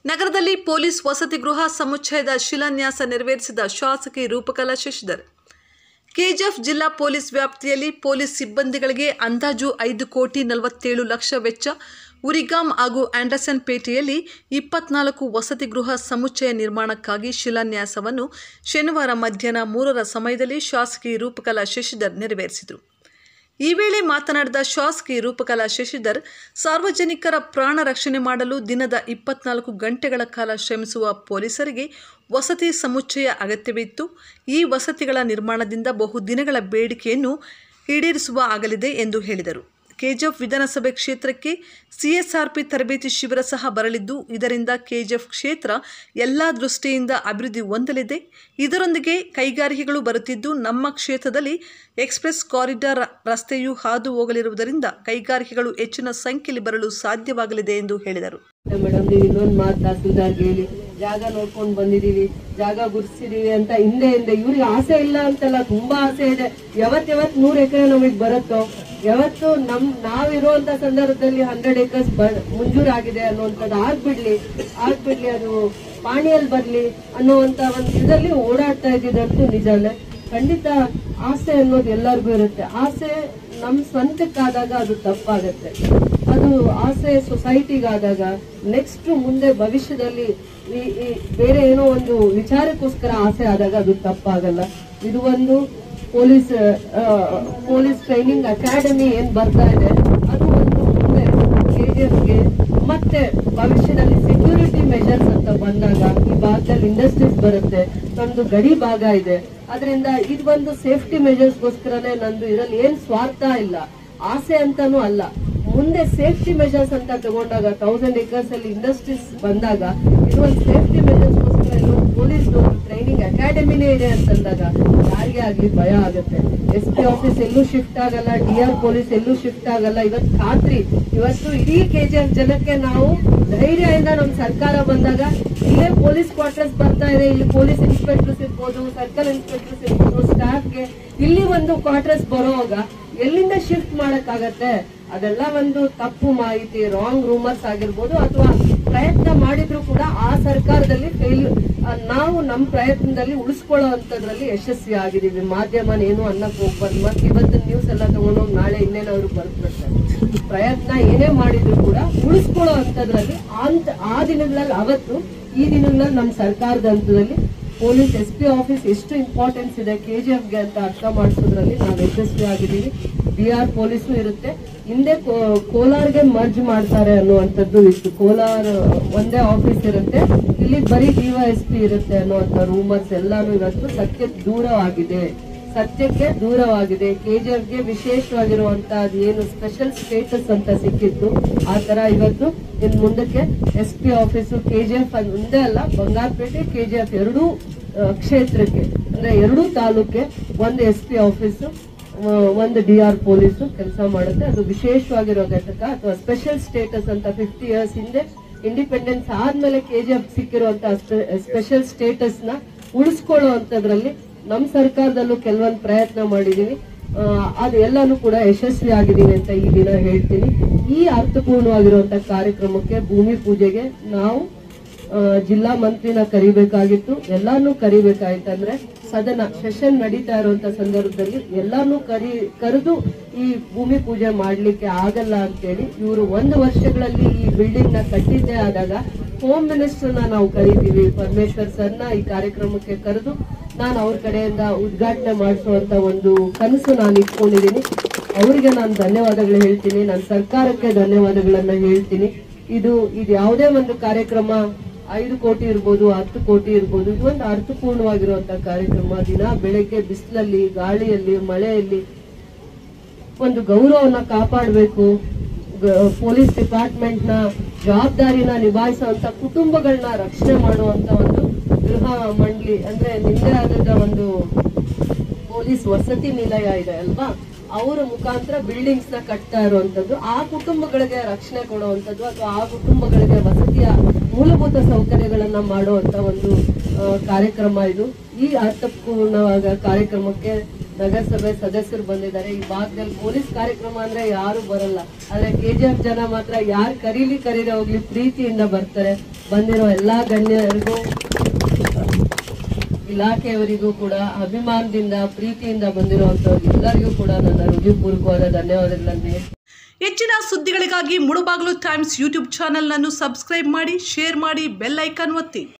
ನಗರದಲ್ಲಿ ಪೊಲೀಸ್ ವಸತಿ ಗೃಹ ಸಮುಚ್ಚಯದ ಶಿಲಾನ್ಯಾಸ ನೆರವೇರಿಸಿದ ಶಾಸಕಿ ರೂಪಕಲಾ ಶಶಿಧರ್. ಕೆಜಿಎಫ್ ಜಿಲ್ಲಾ ಪೊಲೀಸ್ ವ್ಯಾಪ್ತಿಯಲ್ಲಿ ಪೊಲೀಸ್ ಸಿಬ್ಬಂದಿಗಳಿಗೆ ಅಂದಾಜು 5,47,00,000 ವೆಚ್ಚ, ಉರಿಗಾಮ್ ಹಾಗೂ ಆಂಡರ್ಸನ್ ಪೇಟೆಯಲ್ಲಿ 24 ವಸತಿ ಗೃಹ ಸಮುಚ್ಚಯ ನಿರ್ಮಾಣಕ್ಕಾಗಿ ಶಿಲಾನ್ಯಾಸವನ್ನು ಶನಿವಾರ ಮಧ್ಯಾಹ್ನ 3ರ ಸಮಯದಲ್ಲಿ ಶಾಸಕಿ ರೂಪಕಲಾ ಶಶಿಧರ್ ನೆರವೇರಿಸಿದರು. ಈ ವೇಳೆ ಮಾತನಾಡಿದ ಶಾಸಕಿ ರೂಪಕಲಾ ಶಶಿಧರ್, ಸಾರ್ವಜನಿಕರ ಪ್ರಾಣ ರಕ್ಷಣೆ ಮಾಡಲು ದಿನದ 24 ಗಂಟೆಗಳ ಕಾಲ ಶ್ರಮಿಸುವ ಪೊಲೀಸರಿಗೆ ವಸತಿ ಸಮುಚ್ಚಯ ಅಗತ್ಯವಿತ್ತು. ಈ ವಸತಿಗಳ ನಿರ್ಮಾಣದಿಂದ ಬಹುದಿನಗಳ ಬೇಡಿಕೆಯನ್ನು ಈಡೇರಿಸುವ ಆಗಲಿದೆ ಎಂದು ಹೇಳಿದರು. ಕೆಜಿಎಫ್ ವಿಧಾನಸಭೆ ಕ್ಷೇತ್ರಕ್ಕೆ ಸಿಎಸ್ಆರ್ಪಿ ತರಬೇತಿ ಶಿಬಿರ ಸಹ ಬರಲಿದ್ದು, ಇದರಿಂದ ಕೆಜಿಎಫ್ ಕ್ಷೇತ್ರ ಎಲ್ಲ ದೃಷ್ಟಿಯಿಂದ ಅಭಿವೃದ್ಧಿ ಹೊಂದಲಿದೆ. ಇದರೊಂದಿಗೆ ಕೈಗಾರಿಕೆಗಳು ಬರುತ್ತಿದ್ದು, ನಮ್ಮ ಕ್ಷೇತ್ರದಲ್ಲಿ ಎಕ್ಸ್ಪ್ರೆಸ್ ಕಾರಿಡಾರ್ ರಸ್ತೆಯು ಹಾದು ಹೋಗಲಿರುವುದರಿಂದ ಕೈಗಾರಿಕೆಗಳು ಹೆಚ್ಚಿನ ಸಂಖ್ಯೆಯಲ್ಲಿ ಬರಲು ಸಾಧ್ಯವಾಗಲಿದೆ ಎಂದು ಹೇಳಿದರು. ಮೇಡಮ್, ನೀವು ಇನ್ನೊಂದು ಮಾತು ತಹಸೀಲ್ದಾರ್ಗೆ ಹೇಳಿ, ಜಾಗ ನೋಡ್ಕೊಂಡು ಬಂದಿದೀವಿ, ಜಾಗ ಗುರ್ಸಿದೀವಿ ಅಂತ ಹಿಂದೆ ಇವ್ರಿಗೆ ಆಸೆ ಇಲ್ಲ ಅಂತಲ್ಲ, ತುಂಬಾ ಆಸೆ ಇದೆ. ಯಾವತ್ತು 100 ಎಕರೆ ನಮಗ್ ಬರುತ್ತೋ, ಯಾವತ್ತು ನಾವಿರುವಂತ ಸಂದರ್ಭದಲ್ಲಿ 100 ಏಕರ್ಸ್ ಮಂಜೂರಾಗಿದೆ ಅನ್ನುವಂಥದ್ದು ಆಗ್ಬಿಡ್ಲಿ, ಅದು ಪಾಣಿಯಲ್ಲಿ ಬರ್ಲಿ ಅನ್ನುವಂತ ಒಂದು ಇದರಲ್ಲಿ ಓಡಾಡ್ತಾ ಇದ್ದಿದ್ದಂತೂ ನಿಜಾನೇ. ಖಂಡಿತ ಆಸೆ ಅನ್ನೋದು ಎಲ್ಲರಿಗೂ ಇರುತ್ತೆ. ಆಸೆ ನಮ್ ಸ್ವಂತಕ್ಕಾದಾಗ ಅದು ತಪ್ಪಾಗತ್ತೆ. ಅದು ಆಸೆ ಸೊಸೈಟಿಗಾದಾಗ ನೆಕ್ಸ್ಟ್ ಮುಂದೆ ಭವಿಷ್ಯದಲ್ಲಿ ಬೇರೆ ಏನೋ ಒಂದು ವಿಚಾರಕ್ಕೋಸ್ಕರ ಆಸೆ ಆದಾಗ ಅದು ತಪ್ಪಾಗಲ್ಲ. ಇದು ಒಂದು ಪೊಲೀಸ್ ಟ್ರೈನಿಂಗ್ ಅಕಾಡೆಮಿ ಏನ್ ಬರ್ತಾ ಇದೆ, ಅದು ಒಂದು ಮುಂದೆ ಕೆಜಿಎಫ್ಗೆ ಮತ್ತೆ ಭವಿಷ್ಯದಲ್ಲಿ ಸೆಕ್ಯೂರಿಟಿ ಮೆಜರ್ಸ್ ಅಂತ ಬಂದಾಗ ಈ ಭಾಗದಲ್ಲಿ ಇಂಡಸ್ಟ್ರೀಸ್ ಬರುತ್ತೆ, ನಮ್ದು ಗಡಿ ಭಾಗ ಇದೆ. ಅದರಿಂದ ಇದು ಒಂದು ಸೇಫ್ಟಿ ಮೆಜರ್ಸ್ಗೋಸ್ಕರನೇ ನಂದು. ಇದರಲ್ಲಿ ಏನ್ ಸ್ವಾರ್ಥ ಇಲ್ಲ, ಆಸೆ ಅಂತಾನೂ ಅಲ್ಲ. ಮುಂದೆ ಸೇಫ್ಟಿ ಮೆಜರ್ಸ್ ಅಂತ ತಗೊಂಡಾಗ 1000 ಏಕರ್ಸ್ ಅಲ್ಲಿ ಇಂಡಸ್ಟ್ರೀಸ್ ಬಂದಾಗ ಇದು ಒಂದು ಸೇಫ್ಟಿ ಮೆಜರ್ಸ್ಗೋಸ್ಕರ ಪೊಲೀಸ್ ಟ್ರೈನಿಂಗ್ ಅಕಾಡೆಮಿನೇ ಇದೆ ಅಂತಂದಾಗ ಯಾರಿಗೆ ಆಗ್ಲಿ ಭಯ ಆಗುತ್ತೆ. SP ಆಫೀಸ್ ಎಲ್ಲೂ ಶಿಫ್ಟ್ ಆಗಲ್ಲ, DR ಪೊಲೀಸ್ ಎಲ್ಲೂ ಶಿಫ್ಟ್ ಆಗಲ್ಲ. ಇವತ್ತು ಖಾತ್ರಿ, ಇವತ್ತು ಇಡೀ ಕೆಜಿಎಫ್ ಜನಕ್ಕೆ ನಾವು ಧೈರ್ಯದಿಂದ ನಮ್ ಸರ್ಕಾರ ಬಂದಾಗ ಇಲ್ಲೇ ಪೊಲೀಸ್ ಕ್ವಾರ್ಟರ್ಸ್ ಬರ್ತಾ ಇದೆ, ಇಲ್ಲಿ ಪೊಲೀಸ್ ಇನ್ಸ್ಪೆಕ್ಟರ್ಸ್ ಇರ್ಬೋದು, ಸರ್ಕಲ್ ಇನ್ಸ್ಪೆಕ್ಟರ್ಸ್ ಇರ್ಬೋದು, ಸ್ಟಾಫ್ಗೆ ಇಲ್ಲಿ ಒಂದು ಕ್ವಾರ್ಟರ್ಸ್ ಬರೋವಾಗ ಎಲ್ಲಿಂದ ಶಿಫ್ಟ್ ಮಾಡಕ್ಕಾಗತ್ತೆ? ಅದೆಲ್ಲ ಒಂದು ತಪ್ಪು ಮಾಹಿತಿ, ರಾಂಗ್ ರೂಮರ್ಸ್ ಆಗಿರ್ಬೋದು, ಅಥವಾ ಪ್ರಯತ್ನ ಮಾಡಿದ್ರು ಕೂಡ ಆ ಸರ್ಕಾರದಲ್ಲಿ ನಾವು ನಮ್ಮ ಪ್ರಯತ್ನದಲ್ಲಿ ಉಳಿಸ್ಕೊಳ್ಳೋ ಅಂತದ್ರಲ್ಲಿ ಯಶಸ್ವಿ ಆಗಿದೀವಿ. ಮಾಧ್ಯಮ ಏನು ಅನ್ನಕ್ ಹೋಗ್ಬಾರ್ದು. ಮತ್ತೆ ಇವತ್ತಿನ ನ್ಯೂಸ್ ಎಲ್ಲ ತಗೊಂಡೋಗಿ ನಾಳೆ ಇನ್ನೇನವ್ರು ಬರ್ತಾರೆ. ಪ್ರಯತ್ನ ಏನೇ ಮಾಡಿದ್ರು ಕೂಡ ಉಳಿಸ್ಕೊಳ್ಳೋ ಅಂತದ್ರಲ್ಲಿ ಆ ದಿನಗಳಲ್ಲಿ ಅವತ್ತು ಈ ದಿನಗಳಲ್ಲಿ ನಮ್ಮ ಸರ್ಕಾರದ ಹಂತದಲ್ಲಿ ಪೊಲೀಸ್ SP ಆಫೀಸ್ ಎಷ್ಟು ಇಂಪಾರ್ಟೆನ್ಸ್ ಇದೆ ಕೆಜಿಎಫ್ಗೆ ಅಂತ ಅರ್ಥ ಮಾಡಿಸೋದ್ರಲ್ಲಿ ನಾವು ಯಶಸ್ವಿ ಆಗಿದ್ದೀವಿ. DR ಪೊಲೀಸು ಇರುತ್ತೆ, ಹಿಂದೆ ಕೋಲಾರ್ಗೆ ಮರ್ಜ್ ಮಾಡ್ತಾರೆ ಅನ್ನುವಂಥದ್ದು ಇತ್ತು. ಕೋಲಾರ ಒಂದೇ ಆಫೀಸ್ ಇರುತ್ತೆ, ಇಲ್ಲಿ ಬರೀ DYSP ಇರುತ್ತೆ ಅನ್ನುವಂಥ ರೂಮರ್ಸ್ ಎಲ್ಲಾನು ಇವತ್ತು ಸತ್ಯಕ್ಕೆ ದೂರವಾಗಿದೆ. ಕೆಜಿಎಫ್ಗೆ ವಿಶೇಷವಾಗಿರುವಂತಹ ಏನು ಸ್ಪೆಷಲ್ ಸ್ಟೇಟಸ್ ಅಂತ ಸಿಕ್ಕಿತ್ತು, ಆ ತರ ಇವತ್ತು ಇನ್ ಮುಂದಕ್ಕೆ SP ಆಫೀಸು ಕೆಜಿಎಫ್ ಒಂದೇ ಅಲ್ಲ, ಬಂಗಾರಪೇಟೆ ಕೆಜಿಎಫ್ ಎರಡೂ ಕ್ಷೇತ್ರಕ್ಕೆ ಅಂದ್ರೆ ಎರಡೂ ತಾಲೂಕೆ ಒಂದು SP ಆಫೀಸು, ಒಂದು DR ಪೊಲೀಸು ಕೆಲಸ ಮಾಡುತ್ತೆ. ಅದು ವಿಶೇಷವಾಗಿರೋ ಘಟಕ ಅಥವಾ ಸ್ಪೆಷಲ್ ಸ್ಟೇಟಸ್ ಅಂತ 50 ಇಯರ್ಸ್ ಹಿಂದೆ ಇಂಡಿಪೆಂಡೆನ್ಸ್ ಆದ್ಮೇಲೆ ಕೆಜಿಎಫ್ ಸಿಕ್ಕಿರುವಂತಹ ಸ್ಪೆಷಲ್ ಸ್ಟೇಟಸ್ ನ ಉಳಿಸ್ಕೊಳ್ಳುವಂತದ್ರಲ್ಲಿ ನಮ್ಮ ಸರ್ಕಾರದಲ್ಲೂ ಕೆಲವೊಂದು ಪ್ರಯತ್ನ ಮಾಡಿದೀವಿ. ಅದು ಎಲ್ಲಾನು ಕೂಡ ಯಶಸ್ವಿ ಆಗಿದೀವಿ ಅಂತ ಈ ದಿನ ಹೇಳ್ತೀನಿ. ಈ ಅರ್ಥಪೂರ್ಣವಾಗಿರುವಂತಹ ಕಾರ್ಯಕ್ರಮಕ್ಕೆ ಭೂಮಿ ಪೂಜೆಗೆ ನಾವು ಜಿಲ್ಲಾ ಮಂತ್ರಿನ ಕರಿಬೇಕಾಗಿತ್ತು, ಎಲ್ಲಾನು ಕರಿಬೇಕಾಯ್ತಂದ್ರೆ ಸದನ ಸೆಷನ್ ನಡೀತಾ ಇರುವಂತ ಸಂದರ್ಭದಲ್ಲಿ ಎಲ್ಲಾನು ಕರೆದು ಈ ಭೂಮಿ ಪೂಜೆ ಮಾಡ್ಲಿಕ್ಕೆ ಆಗಲ್ಲ ಅಂತೇಳಿ ಇವರು 1 ವರ್ಷಗಳಲ್ಲಿ ಈ ಬಿಲ್ಡಿಂಗ್ ನ ಕಟ್ಟಿದ್ದೇ ಆದಾಗ ಹೋಮ್ ಮಿನಿಸ್ಟರ್ನ ನಾವು ಕರಿತೀವಿ, ಪರಮೇಶ್ವರ್ ಸರ್ನ ಈ ಕಾರ್ಯಕ್ರಮಕ್ಕೆ ಕರೆದು ನಾನು ಅವ್ರ ಕಡೆಯಿಂದ ಉದ್ಘಾಟನೆ ಮಾಡಿಸುವಂತ ಒಂದು ಕನಸು ನಾನು ಇಟ್ಕೊಂಡಿದ್ದೀನಿ. ಅವರಿಗೆ ನಾನು ಧನ್ಯವಾದಗಳು ಹೇಳ್ತೀನಿ, ನನ್ನ ಸರ್ಕಾರಕ್ಕೆ ಧನ್ಯವಾದಗಳನ್ನ ಹೇಳ್ತೀನಿ. ಇದು ಯಾವುದೇ ಒಂದು ಕಾರ್ಯಕ್ರಮ 5 ಕೋಟಿ ಇರ್ಬೋದು, 10 ಕೋಟಿ ಇರ್ಬೋದು, ಇದು ಒಂದು ಅರ್ಥಪೂರ್ಣವಾಗಿರುವಂತಹ ಕಾರ್ಯಕ್ರಮ. ದಿನ ಬೆಳಗ್ಗೆ ಬಿಸಿಲಲ್ಲಿ, ಗಾಳಿಯಲ್ಲಿ, ಮಳೆಯಲ್ಲಿ ಒಂದು ಗೌರವನ ಕಾಪಾಡಬೇಕು. ಪೊಲೀಸ್ ಡಿಪಾರ್ಟ್ಮೆಂಟ್ ನ ಜವಾಬ್ದಾರಿನ ನಿಭಾಯಿಸುವಂತ ಕುಟುಂಬಗಳನ್ನ ರಕ್ಷಣೆ ಮಾಡುವಂತ ಒಂದು ಗೃಹ ಮಂಡಳಿ ಅಂದ್ರೆ ನಿಂದೆ ಆದ ಒಂದು ಪೊಲೀಸ್ ವಸತಿ ನಿಲಯ ಇದೆ ಅಲ್ವಾ, ಅವರ ಮುಖಾಂತರ ಬಿಲ್ಡಿಂಗ್ಸ್ ನ ಕಟ್ತಾ ಇರುವಂತದ್ದು, ಆ ಕುಟುಂಬಗಳಿಗೆ ರಕ್ಷಣೆ ಕೊಡುವಂತದ್ದು ಅಥವಾ ಆ ಕುಟುಂಬಗಳಿಗೆ ವಸತಿಯ ಮೂಲಭೂತ ಸೌಕರ್ಯಗಳನ್ನ ಮಾಡುವಂತ ಒಂದು ಕಾರ್ಯಕ್ರಮ ಇದು. ಈ ಅರ್ಥಪೂರ್ಣವಾದ ಕಾರ್ಯಕ್ರಮಕ್ಕೆ ನಗರಸಭೆ ಸದಸ್ಯರು ಬಂದಿದ್ದಾರೆ. ಈ ಭಾಗದಲ್ಲಿ ಪೊಲೀಸ್ ಕಾರ್ಯಕ್ರಮ ಅಂದ್ರೆ ಯಾರು ಬರಲ್ಲ, ಆದ್ರೆ KGF ಜನ ಮಾತ್ರ ಯಾರು ಕರೀದೆ ಹೋಗ್ಲಿ ಪ್ರೀತಿಯಿಂದ ಬರ್ತಾರೆ. ಬಂದಿರೋ ಎಲ್ಲಾ ಗಣ್ಯರಿಗೂ ಇಲಾಖೆಯವರಿಗೂ ಕೂಡ ಅಭಿಮಾನದಿಂದ ಪ್ರೀತಿಯಿಂದ ಬಂದಿರುವಂತವ್ರು ಎಲ್ಲರಿಗೂ ಕೂಡ ನನ್ನ ಹೃದಯಪೂರ್ವಕವಾದ ಧನ್ಯವಾದಗಳನ್ನು. ಹೆಚ್ಚಿನ ಸುದ್ದಿಗಳಿಗಾಗಿ ಮುಳುಬಾಗಿಲು ಟೈಮ್ಸ್ ಯೂಟ್ಯೂಬ್ ಚಾನೆಲ್ ಅನ್ನು ಸಬ್ಸ್ಕ್ರೈಬ್ ಮಾಡಿ, ಶೇರ್ ಮಾಡಿ, ಬೆಲ್ ಐಕಾನ್ ಒತ್ತಿ.